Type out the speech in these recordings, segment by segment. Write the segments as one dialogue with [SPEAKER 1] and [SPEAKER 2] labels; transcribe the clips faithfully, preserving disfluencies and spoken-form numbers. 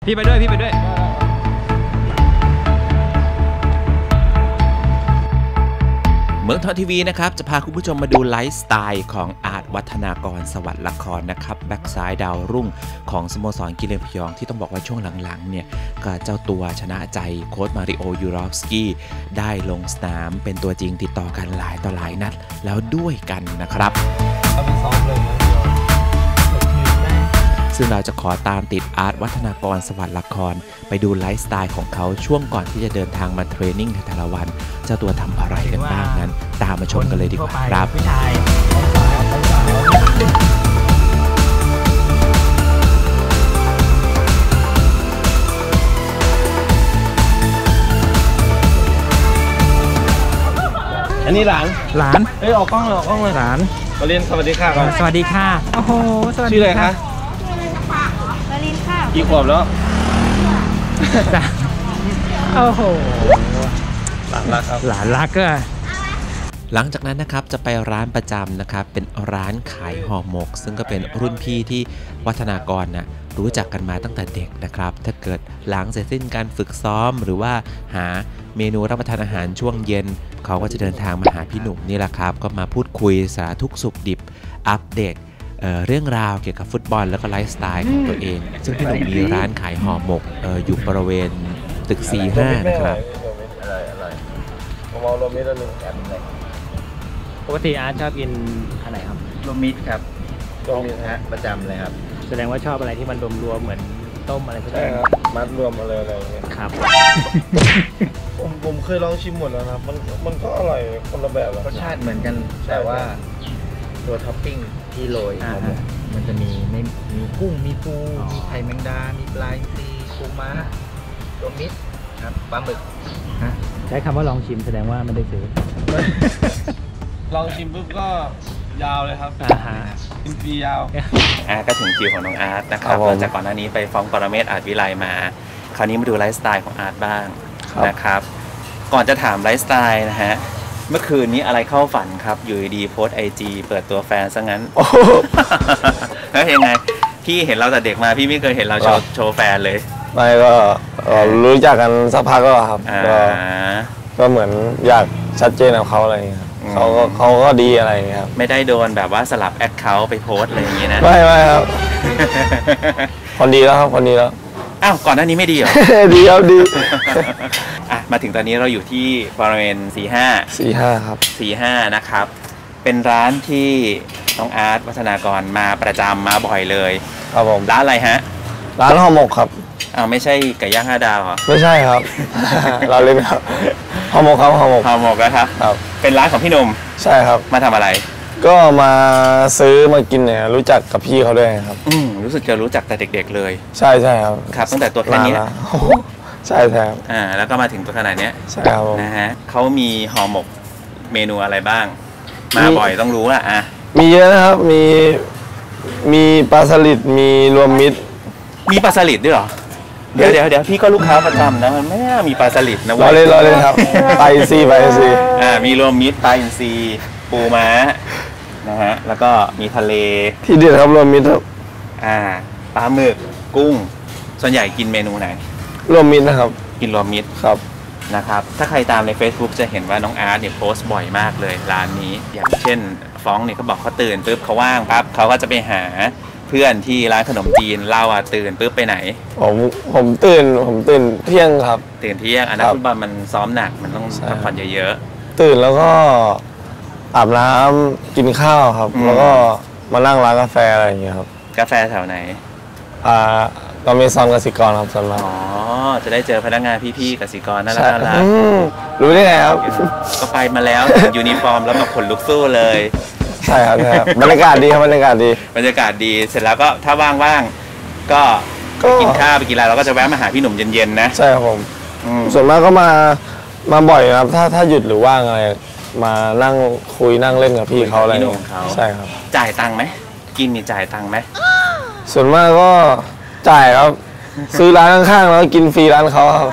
[SPEAKER 1] พี่ไปด้วยพี่ไปด้วยเมืองทองทีวีนะครับจะพาคุณผู้ชมมาดูไลฟ์สไตล์ของอาร์ตวัฒนากรสวัสดิ์ละครนะครับแบ็กซ้ายดาวรุ่งของสโมสรกิเลนพยองที่ต้องบอกว่าช่วงหลังๆเนี่ยก็เจ้าตัวชนะใจโค้ชมาริโอยูรอฟสกี้ได้ลงสนามเป็นตัวจริงติดต่อกันหลายต่อหลายนัดแล้วด้วยกันนะครับซึ่งเราจะขอตามติดอาร์ตวัฒนากรสวัสดิ์ละครไปดูไลฟ์สไตล์ของเขาช่วงก่อนที่จะเดินทางมาเทรนนิ่งในแต่ละวันเจ้าตัวทำอะไรกันบ้างนั้นตามมาชมกันเลยดีกว่าครับ
[SPEAKER 2] อันนี้หลาน
[SPEAKER 3] หลาน
[SPEAKER 2] เอ้ยออกกล้องเลยออกกล้องเลย
[SPEAKER 3] หลาน
[SPEAKER 2] มาเรียนสวัสดีค่ะก่อน
[SPEAKER 3] สวัสดีค่ะโอ้โหสวัสดี
[SPEAKER 2] ชื่ออะไรคะ
[SPEAKER 4] มาลินค่ะ
[SPEAKER 2] กี่ขวบแล้ว
[SPEAKER 3] โอ้โห
[SPEAKER 2] หลานรักครับ
[SPEAKER 3] หลานรักก็
[SPEAKER 1] หลังจากนั้นนะครับจะไปร้านประจำนะครับเป็นร้านขายห่อหมกซึ่งก็เป็นรุ่นพี่ที่วัฒนากรนะรู้จักกันมาตั้งแต่เด็กนะครับถ้าเกิดหลังเสร็จสิ้นการฝึกซ้อมหรือว่าหาเมนูรับประทานอาหารช่วงเย็นเขาก็จะเดินทางมาหาพี่หนุ่มนี่แหละครับก็มาพูดคุยสารทุกสุขดิบอัปเดต เอ่อ เรื่องราวเกี่ยวกับฟุตบอลแล้วก็ไลฟ์สไตล์ของตัวเองซึ่งพี่หนุ่มมีร้านขายห่อหมก อ, ออยู่บริเวณตึก สี่ห้า นะครับ
[SPEAKER 2] ผมเอาโรมิตรหนึ่งแอมเลย
[SPEAKER 3] ปกติอาร์ตชอบกินอะไรครับ
[SPEAKER 5] โรมิตรครับโรมิตรฮะประจำเลยครับ
[SPEAKER 3] แสดงว่าชอบอะไรที่มันรวมๆเหมือนต้มอะไรพวกนี้
[SPEAKER 2] ใช่ครับมัดรวมอะไรอะไรอย่างเงี้ย
[SPEAKER 3] ครับ
[SPEAKER 2] ผมผมเคยลองชิมหมดแล้วนะมันมันก็อร่อยคนละแบบ
[SPEAKER 5] รสชาติเหมือนกันแต่ว่าตัวท็อปปิ้งที่โรยของมันจะมีไม่มีกุ้งมีปูมีไข่แมงดามีปลาอินทรีปูม้าโรมิตรครับปลาหมึก
[SPEAKER 3] ฮะใช้คำว่าลองชิมแสดงว่าไม่ได้ซื้อ
[SPEAKER 2] ลองชิมปุ๊บก็ยาวเลยครับ
[SPEAKER 3] อ่าฮะ
[SPEAKER 2] กินฟรียาว
[SPEAKER 1] อ่าก็ถึงคิวของน้องอาร์ตนะครับหลังจากก่อนหน้านี้ไปฟ้องปรเมศอาร์ตวิไลมาคราวนี้มาดูไลฟ์สไตล์ของอาร์ตบ้างนะครับก่อนจะถามไลฟ์สไตล์นะฮะเมื่อคืนนี้อะไรเข้าฝันครับอยู่ดีโพสไอจีเปิดตัวแฟนซะงั้นแล้วยังไงพี่เห็นเราแต่เด็กมาพี่ไม่เคยเห็นเราโชว์โชว์แฟนเลย
[SPEAKER 2] ไม่ก็รู้จักกันสักพักก็ครับก็เหมือนอยากชัดเจนกับเขาอะไรอย่างเงี้ยเขาก็เขาก็ดีอะไรอย่างเงี้ยครับ
[SPEAKER 1] ไม่ได้โดนแบบว่าสลับแอคเคาท์ไปโพสอะไรอย่างเงี้ยนะ
[SPEAKER 2] ไม่ไม่ครับคนดีแล้วครับคนดีแล้ว
[SPEAKER 1] อ้าวก่อนหน้านี้ไม่ดีเหรอ
[SPEAKER 2] ดีครับดี
[SPEAKER 1] อ่ะมาถึงตอนนี้เราอยู่ที่บริเวณสี่ห้า
[SPEAKER 2] สี่ห้าครับ
[SPEAKER 1] สี่ห้านะครับเป็นร้านที่น้องอาร์ตวัฒนากรมาประจำมาบ่อยเลย
[SPEAKER 2] ครับผม
[SPEAKER 1] ร้านอะไรฮะ
[SPEAKER 2] ร้านห่อหมกครับ
[SPEAKER 1] อ้าวไม่ใช่ไก่ย่างห้าดาวเหรอ
[SPEAKER 2] ไม่ใช่ครับเราเล่นครับห่อหมกครับห่อหมก
[SPEAKER 1] ห่อหมกนะครับครับเป็นร้านของพี่หนุ่ม
[SPEAKER 2] ใช่ครับ
[SPEAKER 1] มาทำอะไร
[SPEAKER 2] ก็มาซื้อมากินเนี่ยรู้จักกับพี่เขาด้วยครับ
[SPEAKER 1] อืมรู้สึกจะรู้จักแต่เด็กๆเลย
[SPEAKER 2] ใช่ใช่ครับ
[SPEAKER 1] ครับตั้งแต่ตัวแค่นี้
[SPEAKER 2] ใช่ครับ
[SPEAKER 1] อ่าแล้วก็มาถึงตัวขนาดนี้
[SPEAKER 2] ใช่ครับ
[SPEAKER 1] นะฮะเขามีห่อหมกเมนูอะไรบ้างมาบ่อยต้องรู้อ่ะอ่ะ
[SPEAKER 2] มีเยอะนะครับมีมีปลาสลิดมีรวมมิตร
[SPEAKER 1] มีปลาสลิดด้วยเหรอเดี๋ยวเดี๋ยวเดี๋ยวพี่ก็ลูกค้าประจำนะมันไม่น่ามีปลาสลิดนะ
[SPEAKER 2] รอเลยรอเลยครับปลาอินทรีปลาอินทรี
[SPEAKER 1] อ่ามีรวมมิตรปลาอินทรีปูม้านะฮะแล้วก็มีทะเล
[SPEAKER 2] ที่เด็ดครับรวมมิตรครับ
[SPEAKER 1] อ่าปลาหมึกกุ้งส่วนใหญ่กินเมนูไหน
[SPEAKER 2] รวมมิตรนะครับ
[SPEAKER 1] กินรวมมิตร
[SPEAKER 2] ครับ
[SPEAKER 1] นะครับถ้าใครตามใน Facebook จะเห็นว่าน้องอาร์ตเนี่ยโพสต์บ่อยมากเลยร้านนี้อย่างเช่นฟ้องเนี่ยเขาบอกเขาตื่นปุ๊บเขาว่างปั๊บเขาก็จะไปหาเพื่อนที่ร้านขนมจีนเล่าอ่ะตื่นปุ๊บไปไหน
[SPEAKER 2] ผมผมตื่นผมตื่นเที่ยงครับ
[SPEAKER 1] ตื่นเที่ยงอันนั้นฟุตบอลมันซ้อมหนักมันต้องพักผ่อนเยอะ
[SPEAKER 2] ๆตื่นแล้วก็อาบน้ำกินข้าวครับแล้วก็มานั่งร้านกาแฟอะไรอย่างเงี้ยครับ
[SPEAKER 1] กาแฟแถวไหน
[SPEAKER 2] อ่าเรามีซอนกสิกรครับส่วนมาก
[SPEAKER 1] อ๋อจะได้เจอพนักงานพี่ๆกสิกรน่ารักน่ารัก
[SPEAKER 2] รู้ได้ไงครับ
[SPEAKER 1] ก็ไปมาแล้วยูนิฟอร์มแล้วแบบขนลุกสู้เลย
[SPEAKER 2] ใช่ครับบรรยากาศดีครับบรรยากาศดี
[SPEAKER 1] บรรยากาศดีเสร็จแล้วก็ถ้าว่างๆก็กินข้าวไปกินอะไรเราก็จะแวะมาหาพี่หนุ่มเย็นๆนะ
[SPEAKER 2] ใช่ครับผมส่วนมากก็มามาบ่อยครับถ้าถ้าหยุดหรือว่างอะไรมานั่งคุยนั่งเล่นกับพี่เขาอะไรอย่างเงี้ยใช่ครับ
[SPEAKER 1] จ่ายตังค์ไหมกินมีจ่ายตังค์ไหม
[SPEAKER 2] ส่วนมากก็จ่ายครับซื้อร้านข้างๆแล้วกินฟรีร้านเขาครับ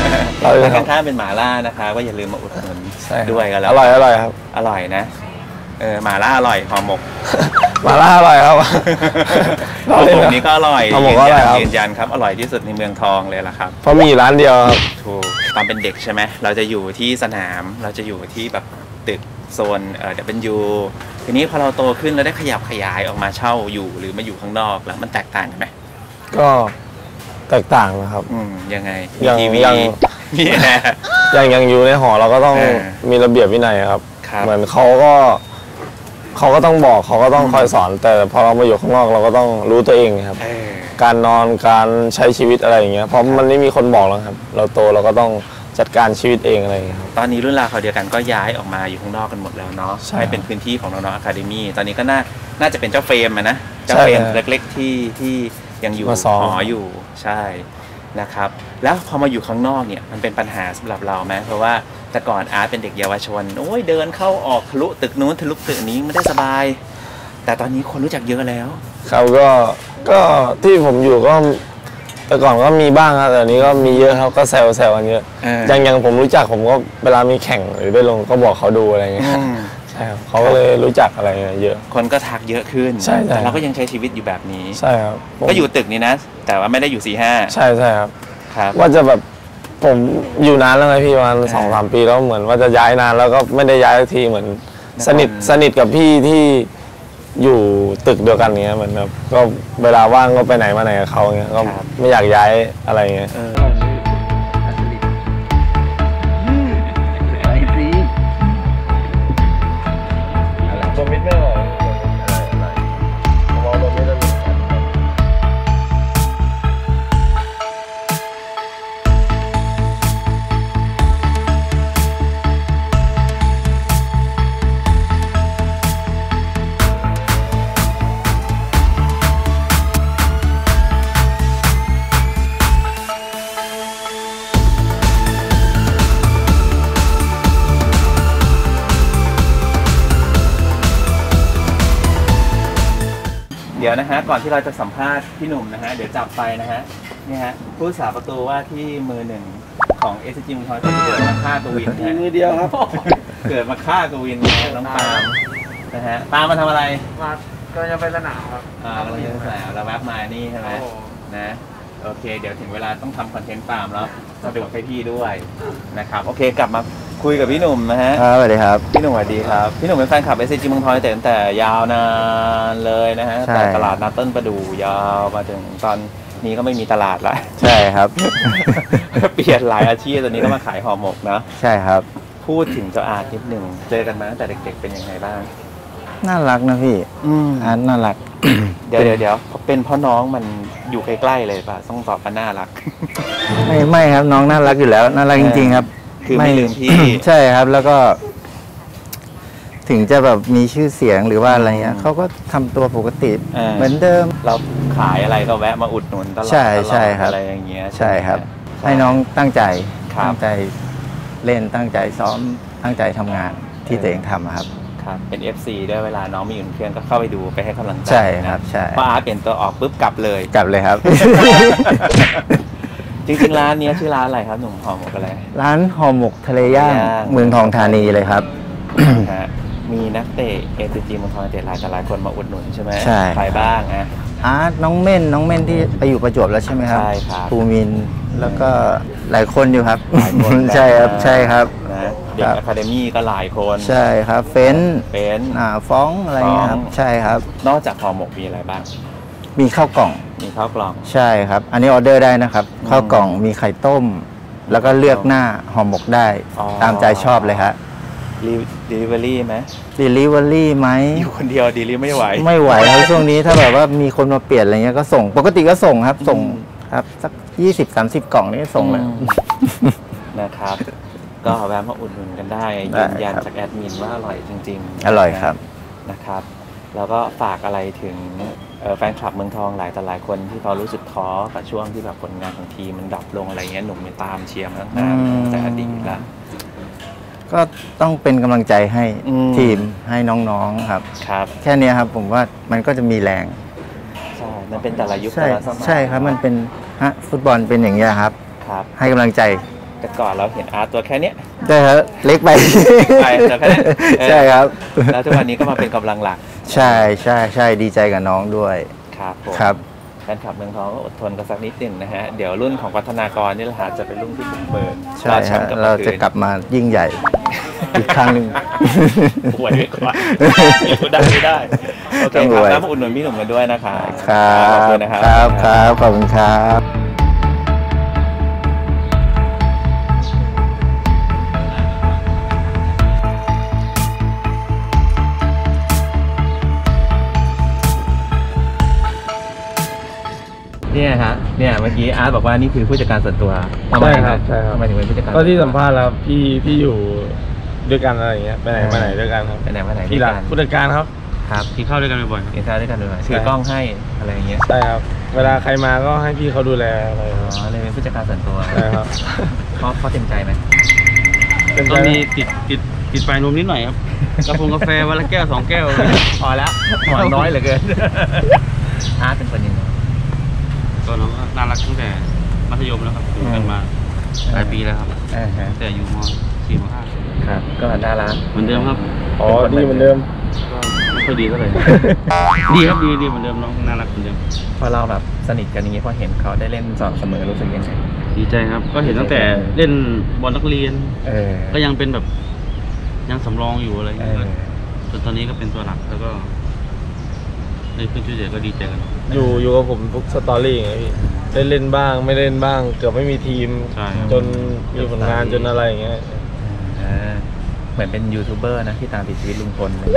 [SPEAKER 1] ร้านข้างๆเป็นหม่าล่านะคะก็อย่าลืมมาอุดหนุนด้วยกันแล้ว
[SPEAKER 2] อร่อยอร่อยครับ
[SPEAKER 1] อร่อยนะเออหม่าล่าอร่อยห่อหมก
[SPEAKER 2] หม่าล่าอร่อยครับ
[SPEAKER 1] ห่อหมกนี้ก็อร่อย
[SPEAKER 2] ห่อหมกก็อร่อยครับ
[SPEAKER 1] ยืนยันครับอร่อยที่สุดในเมืองทองเลยล่ะครับ
[SPEAKER 2] เพราะมีร้านเดียวครับ
[SPEAKER 1] ถูกตอนเป็นเด็กใช่ไหมเราจะอยู่ที่สนามเราจะอยู่ที่แบบตึกโซนเออเดี๋ยวเป็นยูทีนี้พอเราโตขึ้นเราได้ขยับขยายออกมาเช่าอยู่หรือมาอยู่ข้างนอกแล้วมันแตกต่างกันไหม
[SPEAKER 2] ก็แตกต่างนะครับ
[SPEAKER 1] อืมยังไง
[SPEAKER 2] ยัง
[SPEAKER 1] ทีวี
[SPEAKER 2] ยัง
[SPEAKER 1] มีแน่
[SPEAKER 2] อย่างยังอยู่ในหอเราก็ต้อง
[SPEAKER 1] เออ
[SPEAKER 2] มีระเบียบวินัยครับ
[SPEAKER 1] ครับ
[SPEAKER 2] เหมือนเขาก็เขาก็ต้องบอกเขาก็ต้องคอยสอน แต่พอเรามาอยู่ข้างนอกเราก็ต้องรู้ตัวเองครับ
[SPEAKER 1] เออ
[SPEAKER 2] การนอนการใช้ชีวิตอะไรอย่างเงี้ยเพราะมันไม่มีคนบอกแล้วครับ เราโตเราก็ต้องจัดการชีวิตเองอะไรอย่างเงี้ยครับ
[SPEAKER 1] ตอนนี้รุ่นราวเขาวเดียวกันก็ย้ายออกมาอยู่ข้างนอกกันหมดแล้วเนาะ
[SPEAKER 2] ใช่
[SPEAKER 1] ให้เป็นพื้นที่ของน้องๆอะคาเดมี่ตอนนี้ก็น่าน่าจะเป็นเจ้าเฟรมอะนะเจ้า
[SPEAKER 2] ใช่
[SPEAKER 1] เฟรม
[SPEAKER 2] ครับ
[SPEAKER 1] เล็กๆที่ที่ยังอยู่
[SPEAKER 2] มาซ้อม
[SPEAKER 1] หออยู่ใช่นะครับ แล้วพอมาอยู่ข้างนอกเนี่ยมันเป็นปัญหาสำหรับเราไหมเพราะว่าแต่ก่อนอาร์ตเป็นเด็กเยาวชนโอ้ยเดินเข้าออกทะลุตึกนู้นทะลุตึกนี้ไม่ได้สบาย แต่ตอนนี้คนรู้จักเยอะแล้ว
[SPEAKER 2] เขาก็ก็ที่ผมอยู่ก็แต่ก่อนก็มีบ้างครับแต่อันนี้ก็มีเยอะครับก็แซวแซวกันเยอะ
[SPEAKER 1] เออ
[SPEAKER 2] อย่างอย่างผมรู้จักผมก็เวลามีแข่งหรือได้ลงก็บอกเขาดูอะไรเงี้ย
[SPEAKER 1] อืม
[SPEAKER 2] ใช่ครับเขาก็เลยรู้จักอะไรเงี้ยเยอะ
[SPEAKER 1] คนก็ทักเยอะขึ้น
[SPEAKER 2] ใช่ใช่
[SPEAKER 1] แต่เราก็ยังใช้ชีวิตอยู่แบบนี้
[SPEAKER 2] ใช่ครับผม
[SPEAKER 1] ก็อยู่ตึกนี้นะ แต่ว่าไม่ได้อยู่สี่ห้า
[SPEAKER 2] ใช่ใช่ครับ
[SPEAKER 1] ครับ
[SPEAKER 2] ว่าจะแบบผมอยู่นานแล้วไงพี่ประมาณ
[SPEAKER 1] อ่า
[SPEAKER 2] สองสามปีแล้วเหมือนว่าจะย้ายนานแล้วก็ไม่ได้ย้ายสักทีเหมือน
[SPEAKER 1] นคร
[SPEAKER 2] สนิทสนิทกับพี่ที่อยู่ตึกเดียวกันเงี้ยเหมือนแบบก็เวลาว่างก็ไปไหนมาไหนกับเขาเงี้ยก็ไม่อยากย้ายอะไรเงี้ย
[SPEAKER 1] เออ
[SPEAKER 5] ไปสิ
[SPEAKER 2] ตัวมิดไม่ออกอะไรอะไรมองตัวมิดแล้ว
[SPEAKER 1] เดี๋ยวนะฮะก่อนที่เราจะสัมภาษณ์พี่หนุ่มนะฮะเดี๋ยวจับไปนะฮะนี่ฮะผู้สาประตูว่าที่มือหนึ่งของเอสจีมทอยที่เกิดมาฆ่ากวินนะฮะ
[SPEAKER 2] มือเดียวครับ
[SPEAKER 1] เกิดมาฆ่ากวินนะฮะน้องปาล์มนะฮะปาล์มมาทำอะไร
[SPEAKER 3] มาก็จะไปสนามครับ
[SPEAKER 1] อ่าเราจะใส่เราแวบมานี่ใช่ไหมนะโอเค เดี๋ยวถึงเวลาต้องทำคอนเทนต์ปาล์มแล้วสะดวกให้พี่ด้วยนะครับโอเคกลับมาคุยกับพี่หนุ่มนะฮะ
[SPEAKER 6] ครับสวัสดีครับ
[SPEAKER 1] พี่หนุ่มสวัสดีครับพี่หนุ่มเป็นแฟนคลับเอสจีเมืองทองตั้งแต่ยาวนานเลยนะฮะ
[SPEAKER 6] ใช่
[SPEAKER 1] แต่ตลาดนัดต้นประดู่ยาวมาถึงตอนนี้ก็ไม่มีตลาดละ
[SPEAKER 6] ใช่ครับ
[SPEAKER 1] เปลี่ยนหลายอาชีพตอนนี้ก็มาขายห่อหมกนะ
[SPEAKER 6] ใช่ครับ
[SPEAKER 1] พูดถึงเจ้าอาร์ตนิดหนึ่งเจอกันมาตั้งแต่เด็กๆเป็นยังไงบ้าง
[SPEAKER 6] น่ารักนะพี่อาร์ตน่ารัก
[SPEAKER 1] เดี๋ยวเดี๋ยวเดี๋ยวเป็นเพราะน้องมันอยู่ใกล้ๆเลยป่ะต้องตอบว่าน่ารัก
[SPEAKER 6] ไม่ไม่ครับน้องน่ารักอยู่แล้วน่ารักจริงๆครับ
[SPEAKER 1] คือไม่ลืมพี่
[SPEAKER 6] ใช่ครับแล้วก็ ถึงจะแบบมีชื่อเสียงหรือว่าอะไรเงี้ยเขาก็ทำตัวปกติ
[SPEAKER 1] เออ
[SPEAKER 6] เหมือนเดิม
[SPEAKER 1] เราขายอะไรก็แวะมาอุดหนุนตลอด
[SPEAKER 6] ใช่
[SPEAKER 1] ตลอด
[SPEAKER 6] ใช่ครับ
[SPEAKER 1] อะไรอย่างเงี้ย
[SPEAKER 6] ใช่ครับ
[SPEAKER 1] ไหม
[SPEAKER 6] ให้น้องตั้งใจ
[SPEAKER 1] ครับ
[SPEAKER 6] ตั้งใจเล่นตั้งใจซ้อมตั้งใจทำงานที่ตัวเองทำอะครับ
[SPEAKER 1] ครับเป็น เอฟ ซี ด้วยเวลาน้องมีอยู่ในเครื่องก็เข้าไปดูไปให้กำลังใจ
[SPEAKER 6] ใช่ครับ
[SPEAKER 1] นะ
[SPEAKER 6] ใช่
[SPEAKER 1] พออาร์ตเปลี่ยนตัวออกปุ๊บกลับเลย
[SPEAKER 6] กลับเลยครับ
[SPEAKER 1] จริงๆร้านเนี้ยชื่อร้านอะไรครับหนุ่มห่อหมกอะไร
[SPEAKER 6] ร้านห่อหมกทะเลย่าง
[SPEAKER 1] ย่าง
[SPEAKER 6] เมืองทองธานีเลยครับ
[SPEAKER 1] ฮะมีนักเตะเอสจีเมืองทองยูไนเต็ดหลายแต่หลายคนมาอุดหนุนใช่ไหม
[SPEAKER 6] ใช่
[SPEAKER 1] ใครบ้างอ่ะ
[SPEAKER 6] อาร์ตน้องเม่นน้องเม่นที่ไปอยู่ประจวบแล้วใช่ไหมครับ
[SPEAKER 1] ใช่ครับ
[SPEAKER 6] ภูมินทร์แล้วก็หลายคนอยู่ครับ
[SPEAKER 1] หลายคน
[SPEAKER 6] ใช่ครับใช่ครับ
[SPEAKER 1] นะเด็ก
[SPEAKER 6] ครับ
[SPEAKER 1] อะคาเดมี่ก็หลายคน
[SPEAKER 6] ใช่ครับเฟนซ์
[SPEAKER 1] เป็น
[SPEAKER 6] อ่าฟ้องอะไรเงี้ยครับ
[SPEAKER 1] ฟ้อง
[SPEAKER 6] ใช่ครับ
[SPEAKER 1] นอกจากห่อหมกมีอะไรบ้าง
[SPEAKER 6] มีข้าวกล่อง
[SPEAKER 1] มีข้าวกล่อง
[SPEAKER 6] ใช่ครับ อันนี้ออเดอร์ได้นะครับ
[SPEAKER 1] อืม
[SPEAKER 6] ข้าวกล่องมีไข่ต้ม แล้วก็เลือกหน้าห่อหมกได้
[SPEAKER 1] อ๋อ
[SPEAKER 6] ตามใจชอบเลยครับ
[SPEAKER 1] รีดิลิเวอรี่ไหม
[SPEAKER 6] ด e ลิเวอรี่ไหม
[SPEAKER 1] อยู่คนเดียวดิลิไม่ไหว
[SPEAKER 6] ไม่ไหวครับช่วงนี้ถ้าแบบว่ามีคนมาเปลี่ยนอะไรเงี้ยก็ส่ง ปกติก็ส่งครับ ส่ง
[SPEAKER 1] อืม
[SPEAKER 6] ครับสักยี่สิบสามสิบกล่องนี่ส่งเลย
[SPEAKER 1] อืม นะครับ ก็แวะมาอุดหนุนกันได้
[SPEAKER 6] ได้
[SPEAKER 1] ยืนยัน
[SPEAKER 6] ครับ
[SPEAKER 1] จากแอดมินว่าอร่อยจริงๆ
[SPEAKER 6] อร่อยครับ
[SPEAKER 1] นะครับ แล้วก็ฝากอะไรถึงเอ่อแฟนคลับเมืองทองหลายแต่หลายคนที่เขารู้สึกท้อกับช่วงที่แบบผลงานของทีมมันดรอปลงอะไรเงี้ยหนุ่มไปตามเชียร์มาตั้งนานแต่อดีตละ
[SPEAKER 6] ก็ต้องเป็นกำลังใจให้
[SPEAKER 1] อืม
[SPEAKER 6] ทีมให้น้องๆครับ
[SPEAKER 1] ครับ
[SPEAKER 6] แค่เนี้ยครับผมว่ามันก็จะมีแรง
[SPEAKER 1] ใช่ มันเป็นแต่ละยุค
[SPEAKER 6] ใช่
[SPEAKER 1] แต่ละสมัย
[SPEAKER 6] ใช่ครับมันเป็นฮะฟุตบอลเป็นอย่างเงี้ยครับ
[SPEAKER 1] ครับ
[SPEAKER 6] ให้กำลังใจ
[SPEAKER 1] แต่ก่อนเราเห็นอาร์ตตัวแค่เนี้ย
[SPEAKER 6] ใช่ครับเล็กไป
[SPEAKER 1] ไปแต่แค่นี้เออ
[SPEAKER 6] ใช่ครับ
[SPEAKER 1] แล้วทุกวันนี้ก็มาเป็นกำลังหลัก
[SPEAKER 6] ใช่ใช่ใช่ดีใจกับน้องด้วย
[SPEAKER 1] ครับผม
[SPEAKER 6] ครับ
[SPEAKER 1] แฟนคลับเมืองทองก็อดทนกันสักนิดหนึ่งนะฮะเดี๋ยวรุ่นของพัฒนากรนี่แหละฮะจะเป็นรุ่นที่บุกเบิก
[SPEAKER 6] ใช่ฮะเราจะกลับมายิ่งใหญ่ อีกครั้งหนึ่ง
[SPEAKER 1] ป่วยด้วยก่อนไม่ได้ไม่ได้โอเค
[SPEAKER 6] ต้อง
[SPEAKER 1] ค
[SPEAKER 6] ร
[SPEAKER 1] รับ
[SPEAKER 6] วย
[SPEAKER 1] แล้วมาอุดหนุนพี่หนุ่มกันด้วยนะคะ
[SPEAKER 6] ครับ
[SPEAKER 1] ขอบคุณนะครับ
[SPEAKER 6] ครับครับขอบคุณครับ
[SPEAKER 1] เนี่ยฮะเนี่ยเมื่อกี้อาร์ตบอกว่านี่คือผู้จัดการส่วนตัวทำไม
[SPEAKER 2] ใช่ครับใช่ครับ
[SPEAKER 1] ทำไมถึงเป็นผู้จัดการ
[SPEAKER 2] ก็ที่สัมภาษณ์แล้วพี่พี่อยู่ด้วยกันอะไรอย่างเงี้ยไปไหนมาไหนด้วยกันครับ
[SPEAKER 1] ไปไหนมาไหน
[SPEAKER 2] พี่หลักผู้จัดการครับ
[SPEAKER 1] ครับ
[SPEAKER 3] กินข้าวด้วยกันบ่อย
[SPEAKER 1] กินข้าวด้วยกันด้วยถือกล้องให้อะไรอย่างเงี้ย
[SPEAKER 2] ใช่ครับเวลาใครมาก็ให้พี่เขาดูแลอะไรค
[SPEAKER 1] อ๋
[SPEAKER 2] รับ
[SPEAKER 1] อเลยเป็นผู้จัดการส่วนตัว
[SPEAKER 2] ใช่ครับ
[SPEAKER 1] เขาเขาเต็มใจไหม
[SPEAKER 2] เป็น
[SPEAKER 3] ๆ
[SPEAKER 2] ใจ
[SPEAKER 3] ก็มีติดติดติดไฟนมนิดหน่อยครับกาแฟกาแฟวันละแก้วสองแก้ว
[SPEAKER 1] พอแล้วหวานน้อยเหลือเกินอาร์ตเป็นคนยังไง
[SPEAKER 3] ก็น้องก็น่ารักตั้งแต่มัธยมแล้วครับอยู่กันมาหลายปีแล้วครับ
[SPEAKER 1] อ่าฮะ
[SPEAKER 3] แต่อยู่มสี่มห้า
[SPEAKER 1] ครับก็น่ารัก
[SPEAKER 3] เหมือนเดิมครับ
[SPEAKER 2] อ๋อดีเหมือนเดิม
[SPEAKER 3] ก็ไม่ค่อยดีเท่าไหร่ ดีครับดีดีเหมือนเดิมน้องน่ารักเหมือนเดิม
[SPEAKER 1] พอเราแบบสนิทกันอย่างนี้พอเห็นเขาได้เล่นสม่ำเสมอรู้สึกยังไง
[SPEAKER 3] ดีใจครับ ก็เห็นตั้งแต่เล่นบอลนักเรียน
[SPEAKER 1] เออ
[SPEAKER 3] ก็ยังเป็นแบบยังสำรองอยู่อะไร
[SPEAKER 1] เอ
[SPEAKER 3] เงี้ย
[SPEAKER 1] อ
[SPEAKER 3] จนตอนนี้ก็เป็นตัวหลักแล้วก็ได้ขึ้นชื่อเสียงก็ดีใจกัน
[SPEAKER 2] อยู่อยู่กับผมทุกสตอรี่ไงพี่ได้เล่นบ้างไม่เล่นบ้างเกือบไม่มีทีม
[SPEAKER 3] ใช่ครับ
[SPEAKER 2] จนมีผลงานจนอะไรอย่างเงี้ย
[SPEAKER 1] อ่าเหมือนเป็นยูทูบเบอร์นะที่ตามติดชีวิตลุงพลเลย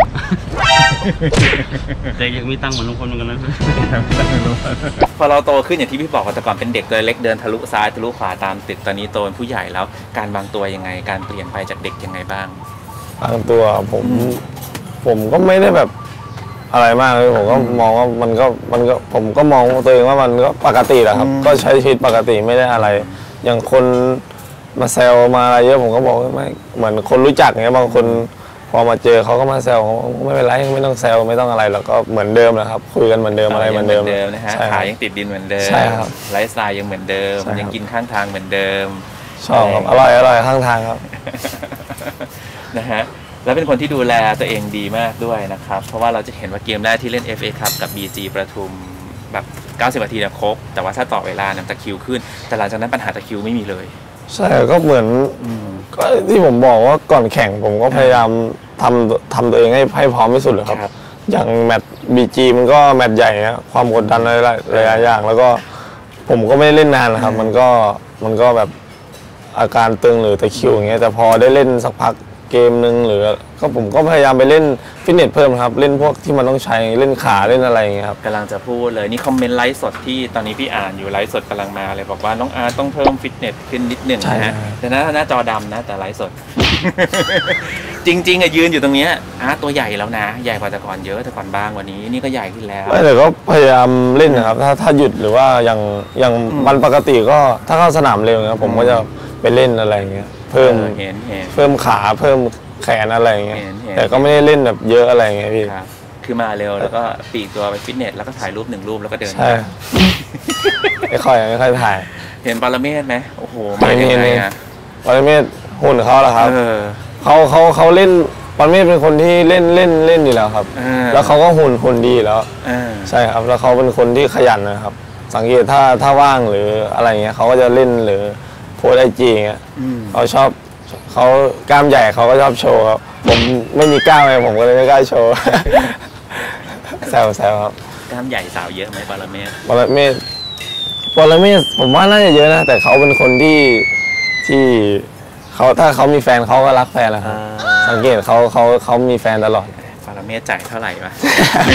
[SPEAKER 3] แต่ยังมีตังค์เหมือนลุงพลเหมือนกันนะ
[SPEAKER 1] พอเราโตขึ้นอย่างที่พี่บอกว่าแต่ก่อนเป็นเด็กตัวเล็กเดินทะลุซ้ายทะลุขวาตามติดตอนนี้โตเป็นผู้ใหญ่แล้วการวางตัวยังไงการเปลี่ยนไปจากเด็กยังไงบ้าง
[SPEAKER 2] บางตัวผมผมก็ไม่ได้แบบอะไรมากเลยผมก็มองว่ามันก็มันก็ผมก็มองตัวเองว่ามันก็ปกติแหละครับ
[SPEAKER 1] อืม
[SPEAKER 2] ก็ใช้ชีวิตปกติไม่ได้อะไร อย่างคนมาแซวมาอะไรเยอะผมก็บอกว่าไม่เหมือนคนรู้จักเงี้ยบางคนพอมาเจอเขาก็มาแซวไม่เป็นไรไม่ต้องแซวไม่ต้องอะไรแล้วก็เหมือนเดิมนะครับคุยกันเหมือนเดิมอะไรเหมือนเดิม
[SPEAKER 1] นะฮะ
[SPEAKER 2] ใช่ค
[SPEAKER 1] ขา
[SPEAKER 2] รับ
[SPEAKER 1] ยังติดดินเหมือนเดิม
[SPEAKER 2] ใช่ครับ
[SPEAKER 1] ไลฟ์สไตล์ยังเหมือนเดิม
[SPEAKER 2] ใช่ครับ
[SPEAKER 1] ยังกินข้างทางเหมือนเดิม
[SPEAKER 2] ชอบครับอร่อยอร่อยข้างทางครับ
[SPEAKER 1] นะฮะแล้วเป็นคนที่ดูแลตัวเองดีมากด้วยนะครับเพราะว่าเราจะเห็นว่าเกมแรกที่เล่น เอฟ เอ Cup กับ บี จี ประทุมแบบเก้าสิบนาทีเนี่ยครบแต่ว่าถ้าต่อเวลาเนี่ยตะคริวขึ้น แต่หลังจากนั้นปัญหาตะคริวไม่มีเลย
[SPEAKER 2] ใช่ก็เหมือนก็ที่ผมบอกว่าก่อนแข่งผมก็พยายามทำทำตัวเองให้ให้พร้อมที่สุดเลยครับ
[SPEAKER 1] ครับ
[SPEAKER 2] อย่างแมตช์บีจีมันก็แมตช์ใหญ่นะความกดดันอะไรหลายๆอย่าง แล้วก็ผมก็ไม่ได้เล่นนานนะครับ มันก็มันก็แบบอาการตึงหรือตะคริวอย่างเงี้ยแต่พอได้เล่นสักพักเกมหนึ่งหรือก็ผมก็พยายามไปเล่นฟิตเนสเพิ่มครับเล่นพวกที่มันต้องใช้เล่นขาเล่นอะไรอย่างเงี้ยครับ
[SPEAKER 1] กำลังจะพูดเลยนี่คอมเมนต์ไลฟ์สดที่ตอนนี้พี่อ่านอยู่ไลฟ์สดกำลังมาเลยบอกว่าน้องอาร์ตต้องเพิ่มฟิตเนสขึ้นนิดหนึ่งนะฮะ
[SPEAKER 2] ใช่
[SPEAKER 1] แต่หน้าหน้าจอดำนะแต่ไลฟ์สด จริงๆอะยืนอยู่ตรงเนี้ยอาร์ตตัวใหญ่แล้วนะใหญ่กว่าแต่ก่อนเยอะแต่ก่อนบางกว่านี้นี่ก็ใหญ่ขึ้นแล้ว
[SPEAKER 2] ไม่แต่ก็พยายามเล่นนะครับ ถ้าถ้าหยุดหรือว่าอย่างอย่าง
[SPEAKER 1] อืม
[SPEAKER 2] วันปกติก็ถ้าเข้าสนามเร็วนะครับผมก็จะไปเล่นอะไรอย่างเงี้ยเพิ่ม
[SPEAKER 1] เออเห็นเห็น
[SPEAKER 2] เพิ่มขาเพิ่มแขนอะไรอย่างเงี้ย
[SPEAKER 1] เห็นเห็น
[SPEAKER 2] แต่ก็ไม่ได้เล่นแบบเยอะอะไรอย่างเงี้ยพี่
[SPEAKER 1] ครับคือมาเร็วแล้วก็ปลีกตัวไปฟิตเนสแล้วก็ถ่ายรูปหนึ่งรูปแล้วก็เดิน
[SPEAKER 2] ใช่ ไม่ค่อยไม่ค่อยถ่าย
[SPEAKER 1] เห็นปรเมศไหมโอ้โหมายังไงอะ
[SPEAKER 2] ปรเมศหุ่นเขาเหรอครับ
[SPEAKER 1] เออ
[SPEAKER 2] เขาเขาเขาเล่นปรเมศเป็นคนที่เล่นเล่นเล่นอยู่แล้วครับ
[SPEAKER 1] เออ
[SPEAKER 2] แล้วเขาก็หุ่นหุ่นดีอยู่แล้ว
[SPEAKER 1] เออ
[SPEAKER 2] ใช่ครับ แล้วเขาเป็นคนที่ขยันนะครับ สังเกตถ้าถ้าว่างหรืออะไรเงี้ยเขาก็จะเล่นหรือโพสไอจีเงี้ย
[SPEAKER 1] อืม
[SPEAKER 2] เขาชอบเขากล้ามใหญ่เขาก็ชอบโชว์ครับผมไม่มีกล้ามไงผมก็เลยไม่กล้าโชว์ แซวแซวครับ
[SPEAKER 1] กล้ามใหญ่สาวเยอะไหมปรเมศ
[SPEAKER 2] ปรเมศปรเมศผมว่าน่าจะเยอะนะ แต่เขาเป็นคนที่ที่เขาถ้าเขามีแฟนเขาก็รักแฟนแหละครับสังเกตเขาเขาเขามีแฟนตลอด
[SPEAKER 1] ปรเมศจ่ายเท่าไหร่วะ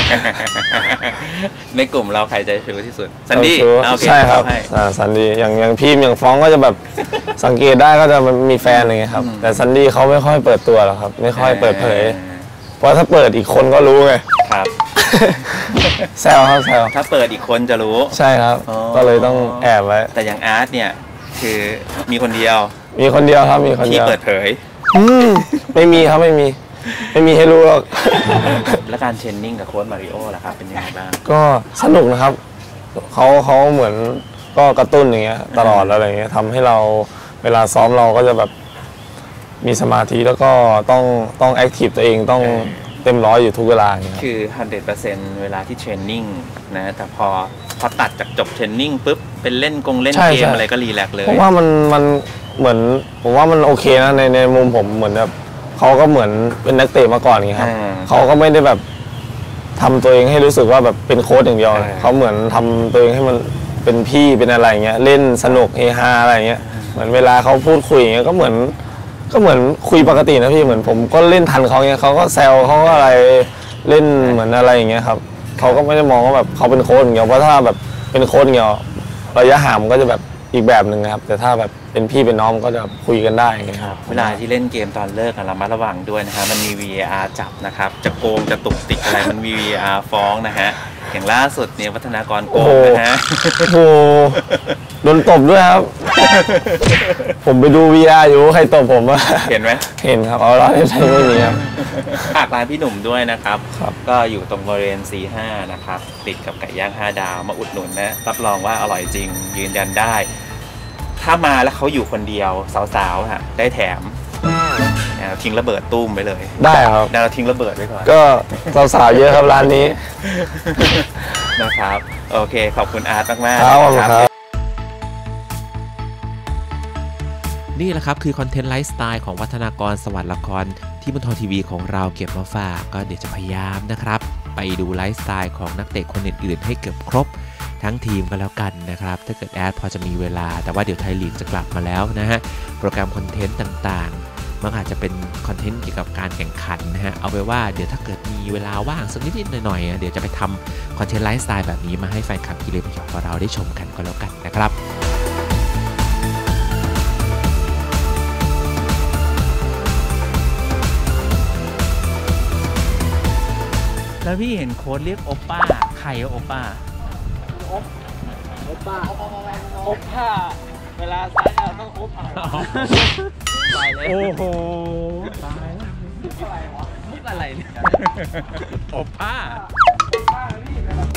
[SPEAKER 1] ในกลุ่มเราใครใจชื้อที่สุดซันดี้
[SPEAKER 2] เขา
[SPEAKER 1] โอเค
[SPEAKER 2] ใช่ครับ
[SPEAKER 1] เอาให้
[SPEAKER 2] อ่าซันดี้อย่างอย่างพีมอย่างฟ้องก็จะแบบ สังเกตได้ก็จะมีแฟนอะไรเงี้ยครับ
[SPEAKER 1] อืม
[SPEAKER 2] แต่ซันดี้เขาไม่ค่อยเปิดตัวหรอกครับ ไม่ค่อยเปิดเผย เพราะถ้าเปิดอีกคนก็รู้ไง
[SPEAKER 1] ครับ
[SPEAKER 2] แซวครับแซว
[SPEAKER 1] ถ้าเปิดอีกคนจะรู้
[SPEAKER 2] ใช่ครับ
[SPEAKER 1] อ๋อ
[SPEAKER 2] ก็เลยต้องแอบไว้
[SPEAKER 1] แต่อย่างอาร์ตเนี่ยคือมีคนเดียว
[SPEAKER 2] มีคนเดียวครับมีคนเดี
[SPEAKER 1] ที่
[SPEAKER 2] ยว
[SPEAKER 1] เปิดเผย
[SPEAKER 2] อืมไม่มีครับไม่มี ไม่มีให้รู้หรอก
[SPEAKER 1] และการเทรนนิ่งกับโค้ชมาริโอล่ะครับเป็นยังไงบ้าง
[SPEAKER 2] ก็สนุกนะครับเขาเขาเหมือนก็กระตุ้นอย่างเงี้ยตลอดอะไรเงี้ยทำให้เราไปวลาซ้อมเราก็จะแบบมีสมาธิแล้วก็ต้องต้องแอคทีฟตัวเองต้องเต็มร้อยอยู่ทุกเวลาอย่างเงี้ย
[SPEAKER 1] คือ หนึ่งร้อยเปอร์เซ็นต์ เวลาที่เทรนนิ่งนะแต่พอพอตัดจากจบเทรนนิ่งปุ๊บเป็นเล่นกงเล่น
[SPEAKER 2] ใช่
[SPEAKER 1] เกม
[SPEAKER 2] ใช่
[SPEAKER 1] อะไรก็รีแลกซ์เลย
[SPEAKER 2] ผมว่ามันมันเหมือนผมว่ามันโอเคนะในในมุมผมเหมือนแบบเขาก็เหมือนเป็นนักเตะมาก่อนไงครับ
[SPEAKER 1] อ่า
[SPEAKER 2] เขาก็ไม่ได้แบบทำตัวเองให้รู้สึกว่าแบบเป็นโค้ชอย่างเดียว
[SPEAKER 1] อ่า
[SPEAKER 2] เขาเหมือนทำตัวเองให้มันเป็นพี่เป็นอะไรเงี้ยเล่นสนุกเฮฮาอะไรเงี้ยเหมือนเวลาเขาพูดคุยอย่างเงี้ยก็เหมือนก็เหมือนคุยปกตินะพี่เหมือนผมก็เล่นทันเขาเงี้ยเขาก็แซวเขาก็อะไรเล่นเหมือนอะไรอย่างเงี้ยครับเขาก็ไม่ได้มองว่าแบบเขาเป็นโค้ชอย่างเดียวเพราะถ้าแบบเป็นโค้ชอย่างเดียวระยะห่างมันก็จะแบบอีกแบบหนึ่งนะครับแต่ถ้าแบบเป็นพี่เป็นน้องก็จะคุยกันได้อย่างเงี้ยครับ
[SPEAKER 1] เวลาที่เล่นเกมตอนเลิกอะระมัดระวังด้วยนะฮะมันมี วี เอ อาร์ จับนะครับจะโกงจะตุกติกอะไรมันมี วี เอ อาร์ ฟ้องนะฮะอย่างล่าสุดเนี่ยวัฒนากรโกงนะฮะ
[SPEAKER 2] โอ้โหโดนตบด้วยครับ ผมไปดู วี อาร์ อยู่ใครตบผมอะ
[SPEAKER 1] เห็นไหม
[SPEAKER 2] เห็นครับเอาเราไม่ใช่ไม่มีครับ
[SPEAKER 1] ฝากร้านพี่หนุ่มด้วยนะครับ
[SPEAKER 2] ครับ
[SPEAKER 1] ก็อยู่ตรงบริเวณ ซี ห้า นะครับ ติดกับไก่ย่างห้าดาวมาอุดหนุนนะ รับรองว่าอร่อยจริงยืนยันได้ ถ้ามาแล้วเขาอยู่คนเดียวสาวๆฮะได้แถมเนี่ยเราทิ้งระเบิดตุ้มไปเลย
[SPEAKER 2] ได้ครับ
[SPEAKER 1] เดี๋ยวเราทิ้งระเบิดไว้ก่อน
[SPEAKER 2] ก็สาวๆเยอะครับร้านนี้
[SPEAKER 1] นะครับ โอเค ขอบคุณอาร์ตมากๆ
[SPEAKER 2] ครับขอบคุณ
[SPEAKER 1] นะครับ
[SPEAKER 7] นี่แหละครับคือคอนเทนต์ไลฟ์สไตล์ของวัฒนากรสวัสดิ์ละครที่บนทอทีวีของเราเก็บมาฝากก็เดี๋ยวจะพยายามนะครับไปดูไลฟ์สไตล์ของนักเตะคนอื่นๆให้เกือบครบทั้งทีมก็แล้วกันนะครับถ้าเกิดแอดพอจะมีเวลาแต่ว่าเดี๋ยวไทยลีกจะกลับมาแล้วนะฮะโปรแกรมคอนเทนต์ต่างๆมันอาจจะเป็นคอนเทนต์เกี่ยวกับการแข่งขันนะฮะเอาไปว่าเดี๋ยวถ้าเกิดมีเวลาว่างสักนิดๆหน่อยๆเดี๋ยวจะไปทำคอนเทนต์ไลฟ์สไตล์แบบนี้มาให้แฟนคลับกีฬาพยองของเราได้ชมกันก็แล้วกันนะครับแล้วพี่เห็นโค้ดเรียกโอป้าใครโอป้าโอป้าโอป้าเวลาซัดเราต้องโอป้าตายเลยโอ้โหตายแล้วมุกอะไรวะมุกอะไรเนี่ยโอป้า